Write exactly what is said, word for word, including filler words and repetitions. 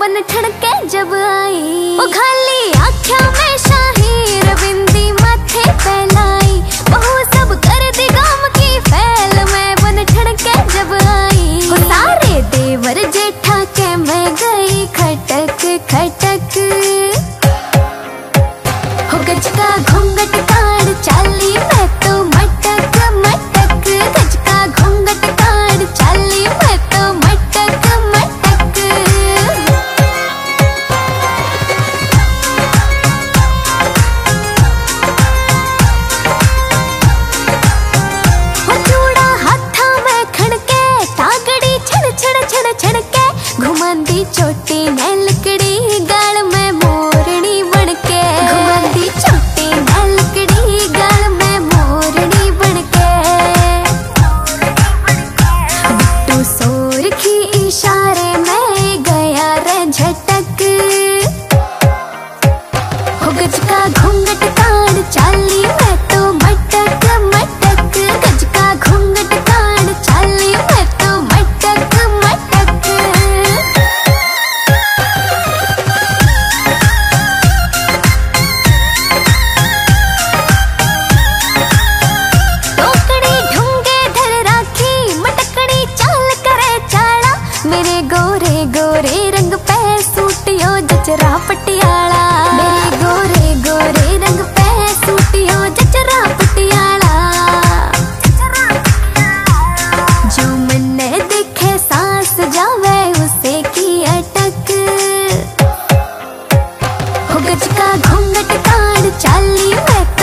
बन ठड़के जब आई। वो खाली आँखों में शाही रविंदी माथे फैलाई, बहु सब कर दी गाम की फैल मैं बन ठड़के जब आई। वो सारे देवर जेठा के मैं गई खटक खटक, हो गज का घूंघट काढ़ चाली मैं तो मटक मटक, गज का घूंघट काढ़ चाली मैं तो मटक मटक। वो चूड़ा हाथा में खड़के टागड़ी छड़ छड़ छड़ छड़के, घुमांदी चोटी ने लकड़ी गाल में मोरनी बनके, घुमांदी चोटी ने लकड़ी गाल में मोरनी बनके। बिट्टू सोर की इशारे में गया रे झटक, हो गज का घूंघट काढ़ चाली मैं तो मटक मटक, गज का घूंघट काढ़ चाली मैं तो मटक मटक। टोकड़ी ढूंगे धर राखी मटकड़ी चाल करे चाला, मेरे गोरे गोरे रंग पे सूटियो जचरा पटियाला, मेरे गोरे गोरे रंग पे सूटियो जचरा पटियाला। जो मन्ने देखे सांस जावे उसे की अटक, हो गज का घूंघट काढ़ चाली मैं